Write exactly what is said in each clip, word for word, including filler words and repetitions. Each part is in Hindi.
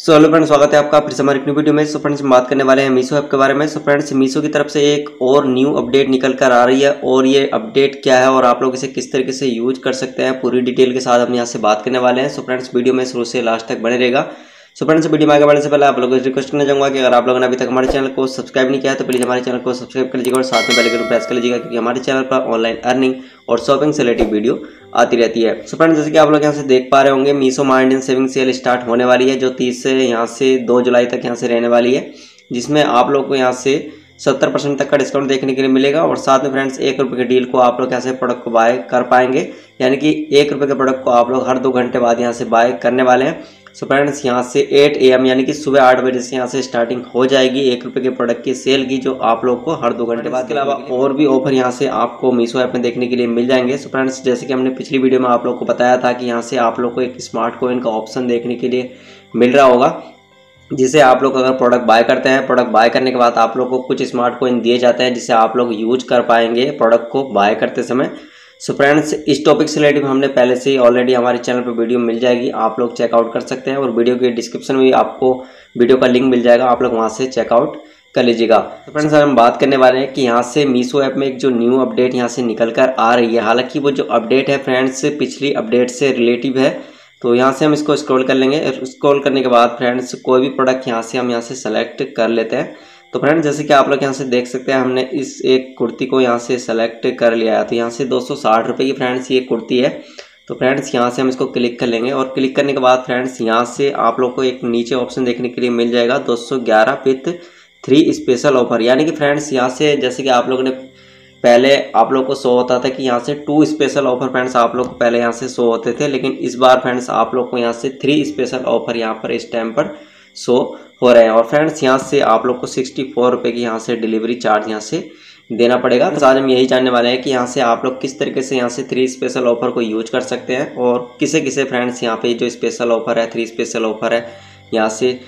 सो हेलो फ्रेंड्स, स्वागत है आपका फिर से हमारी एक न्यू वीडियो में। सो फ्रेंड्स, हम बात करने वाले हैं मीशो ऐप के बारे में। सो फ्रेंड्स, मीशो की तरफ से एक और न्यू अपडेट निकल कर आ रही है और ये अपडेट क्या है और आप लोग इसे किस तरीके से यूज कर सकते हैं, पूरी डिटेल के साथ हम यहाँ से बात करने वाले हैं। सो फ्रेंड्स, वीडियो में शुरू से लास्ट तक बने रहेगा। सो फ्रेंड्स, वीडियो में आगे बढ़ने से पहले आप लोगों को रिक्वेस्ट करना चाहूंगा कि अगर आप लोगों ने अभी तक हमारे चैनल को सब्सक्राइब नहीं किया है तो प्लीज हमारे चैनल को सब्सक्राइब कर लीजिएगा और साथ में बेल आइकन प्रेस कर लीजिएगा, क्योंकि हमारे चैनल पर ऑनलाइन अर्निंग और शॉपिंग से रिलेटेड वीडियो आती रहती है। सो फ्रेंड्स, जैसे कि आप लोग यहाँ से देख पा रहे होंगे, Meesho my Indian saving sale start होने वाली है, जो तीस से यहाँ से दो जुलाई तक यहाँ से रहने वाली है, जिसमें आप लोग को यहाँ से सत्तर परसेंट तक का डिस्काउंट देखने के लिए मिलेगा। और साथ में फ्रेंड्स, एक रुपये के डील को आप लोग यहाँ से प्रोडक्ट को बाय कर पाएंगे, यानी कि एक रुपये के प्रोडक्ट को आप लोग हर दो घंटे बाद यहाँ से बाय करने वाले हैं। सो फ्रेंड्स, यहाँ से आठ ए एम यानी कि सुबह आठ बजे से यहाँ से स्टार्टिंग हो जाएगी एक रुपये के प्रोडक्ट की सेल की, जो आप लोग को हर दो घंटे बाद। इसके अलावा और भी ऑफर यहाँ से आपको मीशो ऐप में देखने के लिए मिल जाएंगे। सो फ्रेंड्स, जैसे कि हमने पिछली वीडियो में आप लोग को बताया था कि यहाँ से आप लोग को एक स्मार्ट कॉइन का ऑप्शन देखने के लिए मिल रहा होगा, जिसे आप लोग अगर प्रोडक्ट बाय करते हैं, प्रोडक्ट बाय करने के बाद आप लोग को कुछ स्मार्ट कॉइन दिए जाते हैं, जिसे आप लोग यूज कर पाएंगे प्रोडक्ट को बाय करते समय। सो फ्रेंड्स, इस टॉपिक से रिलेटेड हमने पहले से ही ऑलरेडी हमारे चैनल पर वीडियो मिल जाएगी, आप लोग चेकआउट कर सकते हैं और वीडियो के डिस्क्रिप्शन में आपको वीडियो का लिंक मिल जाएगा, आप लोग वहाँ से चेकआउट कर लीजिएगा। तो फ्रेंड्स, हम बात करने वाले हैं कि यहाँ से मीशो ऐप में एक जो न्यू अपडेट यहाँ से निकल कर आ रही है। हालांकि वो जो अपडेट है फ्रेंड्स पिछली अपडेट से रिलेटिव है, तो यहाँ से हम इसको स्क्रॉल कर लेंगे। स्क्रॉल करने के बाद फ्रेंड्स, कोई भी प्रोडक्ट यहाँ से हम यहाँ से सेलेक्ट कर लेते हैं। तो फ्रेंड्स, जैसे कि आप लोग यहाँ से देख सकते हैं, हमने इस एक कुर्ती को यहाँ से सेलेक्ट कर लिया है। तो यहाँ से दो सौ साठ रुपये की फ्रेंड्स ये कुर्ती है। तो फ्रेंड्स, यहाँ से हम इसको क्लिक कर लेंगे और क्लिक करने के बाद फ्रेंड्स, यहाँ से आप लोग को एक नीचे ऑप्शन देखने के लिए मिल जाएगा दो सौ ग्यारह विथ थ्री स्पेशल ऑफर, यानी कि फ्रेंड्स यहाँ से जैसे कि आप लोगों ने पहले आप लोग को शो होता था कि यहाँ से टू स्पेशल ऑफर फ्रेंड्स आप लोग को पहले यहाँ से शो होते थे, लेकिन इस बार फ्रेंड्स आप लोग को यहाँ से थ्री स्पेशल ऑफर यहाँ पर इस टाइम पर शो हो रहे हैं। और फ्रेंड्स, यहाँ से आप लोग को सिक्सटी फोर रुपये की यहाँ से डिलीवरी चार्ज यहाँ से देना पड़ेगा। तो आज हम यही जानने वाले हैं कि यहाँ से आप लोग किस तरीके से यहाँ से थ्री स्पेशल ऑफर को यूज कर सकते हैं और किसे किसे फ्रेंड्स यहाँ पे जो स्पेशल ऑफर है, थ्री स्पेशल ऑफर है, यहाँ से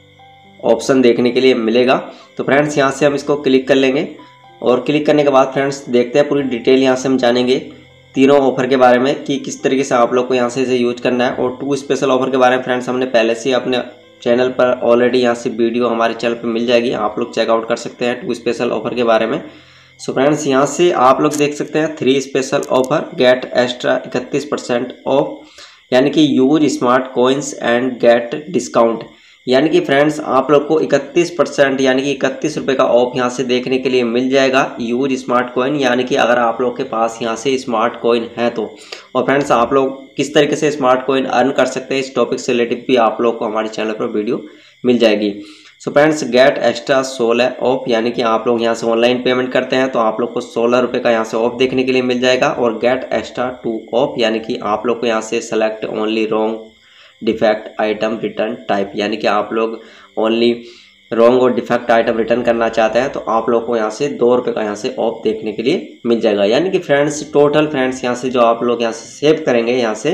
ऑप्शन देखने के लिए मिलेगा। तो फ्रेंड्स, यहाँ से हम इसको क्लिक कर लेंगे और क्लिक करने के बाद फ्रेंड्स देखते हैं पूरी डिटेल, यहाँ से हम जानेंगे तीनों ऑफर के बारे में कि किस तरीके से आप लोग को यहाँ से इसे यूज करना है। और टू स्पेशल ऑफर के बारे में फ्रेंड्स हमने पहले से अपने चैनल पर ऑलरेडी यहाँ से वीडियो हमारे चैनल पर मिल जाएगी, आप लोग चेकआउट कर सकते हैं टू स्पेशल ऑफर के बारे में। सो फ्रेंड्स, यहाँ से आप लोग देख सकते हैं three special offer get extra इकतीस परसेंट ऑफ, यानी कि use smart coins and get discount, यानी कि फ्रेंड्स आप लोग को इकतीस परसेंट यानी कि इकतीस रुपये का ऑफ यहाँ से देखने के लिए मिल जाएगा यूज स्मार्ट कॉइन, यानी कि अगर आप लोग के पास यहाँ से स्मार्ट कॉइन है तो। और फ्रेंड्स, आप लोग किस तरीके से स्मार्ट कॉइन अर्न कर सकते हैं, इस टॉपिक से रिलेटिव भी आप लोग को हमारे चैनल पर वीडियो मिल जाएगी। सो फ्रेंड्स, गेट एक्स्ट्रा सोलह ऑफ, यानी कि आप लोग यहाँ से ऑनलाइन पेमेंट करते हैं तो आप लोग को सोलह रुपये का यहाँ से ऑफ देखने के लिए मिल जाएगा। और गेट एक्स्ट्रा टू ऑफ, यानी कि आप लोग को यहाँ से select only wrong defect item return type, यानी कि आप लोग ओनली रॉन्ग और डिफेक्ट आइटम रिटर्न करना चाहते हैं तो आप लोग को यहाँ से दो रुपये का यहाँ से ऑफ देखने के लिए मिल जाएगा। यानी कि फ्रेंड्स, टोटल फ्रेंड्स यहाँ से जो आप लोग यहाँ से सेव करेंगे, यहाँ से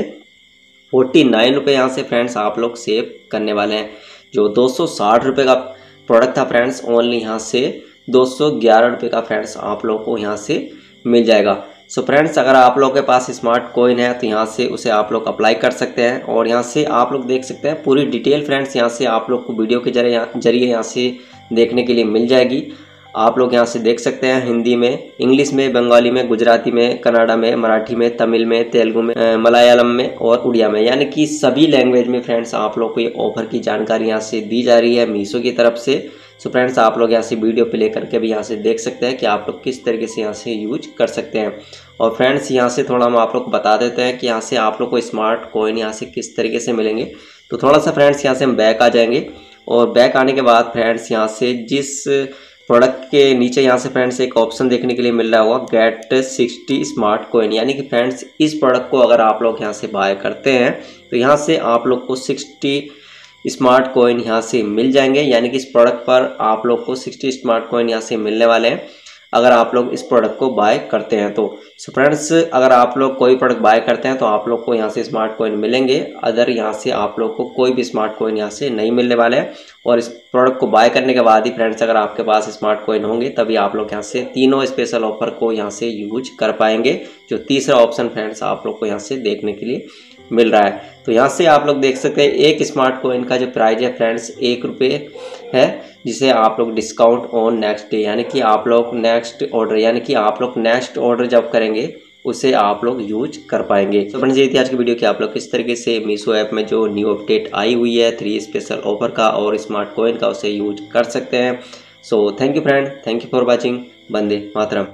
फोर्टी नाइन रुपये यहाँ से फ्रेंड्स आप लोग सेव करने वाले हैं। जो दो सौ साठ रुपये का प्रोडक्ट था फ्रेंड्स, ओनली यहाँ से दो सौ ग्यारह रुपये का फ्रेंड्स आप लोग को यहाँ से मिल जाएगा। सो so फ्रेंड्स, अगर आप लोग के पास स्मार्ट कॉइन है तो यहाँ से उसे आप लोग अप्लाई कर सकते हैं। और यहाँ से आप लोग देख सकते हैं पूरी डिटेल फ्रेंड्स यहाँ से आप लोग को वीडियो के जरिए जरिए यहाँ से देखने के लिए मिल जाएगी। आप लोग यहाँ से देख सकते हैं हिंदी में, इंग्लिश में, बंगाली में, गुजराती में, कन्नड़ा में, मराठी में, तमिल में, तेलुगु में, मलयालम में और उड़िया में, यानी कि सभी लैंग्वेज में फ्रेंड्स आप लोग को ये ऑफर की जानकारी यहाँ से दी जा रही है मीशो की तरफ से। सो फ्रेंड्स, आप लोग यहाँ से वीडियो प्ले करके भी यहाँ से देख सकते हैं कि आप लोग किस तरीके से यहाँ से यूज कर सकते हैं। और फ्रेंड्स, यहाँ से थोड़ा हम आप लोग को बता देते हैं कि यहाँ से आप लोग को स्मार्ट कॉइन यहाँ से किस तरीके से मिलेंगे। तो थोड़ा सा फ्रेंड्स यहाँ से हम बैक आ जाएंगे और बैक आने के बाद फ्रेंड्स यहाँ से जिस प्रोडक्ट के नीचे यहाँ से फ्रेंड्स एक ऑप्शन देखने के लिए मिल रहा होगा गेट सिक्सटी स्मार्ट कॉइन, यानी कि फ्रेंड्स इस प्रोडक्ट को अगर आप लोग यहाँ से बाय करते हैं तो यहाँ से आप लोग को सिक्सटी स्मार्ट कॉइन यहाँ से मिल जाएंगे, यानी कि इस प्रोडक्ट पर आप लोग को सिक्सटी स्मार्ट कॉइन यहाँ से मिलने वाले हैं अगर आप लोग इस प्रोडक्ट को बाय करते हैं तो। सो फ्रेंड्स, अगर आप लोग कोई प्रोडक्ट बाय करते हैं तो आप लोग को यहाँ से स्मार्ट कॉइन मिलेंगे, अदर यहाँ से आप लोग को कोई भी स्मार्ट कॉइन यहाँ से नहीं मिलने वाले हैं। और इस प्रोडक्ट को बाय करने के बाद ही फ्रेंड्स अगर आपके पास स्मार्ट कॉइन होंगे तभी आप लोग यहाँ से तीनों स्पेशल ऑफर को यहाँ से यूज कर पाएंगे। जो तीसरा ऑप्शन फ्रेंड्स आप लोग को यहाँ से देखने के लिए मिल रहा है। तो यहाँ से आप लोग देख सकते हैं एक स्मार्ट कॉइन का जो प्राइस है फ्रेंड्स एक रुपये है, जिसे आप लोग डिस्काउंट ऑन नेक्स्ट डे, यानी कि आप लोग नेक्स्ट ऑर्डर यानी कि आप लोग नेक्स्ट ऑर्डर जब करेंगे उसे आप लोग यूज कर पाएंगे। तो फ्रेंड्स ये थी आज की वीडियो कि आप लोग किस तरीके से मीशो ऐप में जो न्यू अपडेट आई हुई है थ्री स्पेशल ऑफर का और स्मार्ट कॉइन का उसे यूज कर सकते हैं। So thank you friend, thank you for watching. Vande Mataram.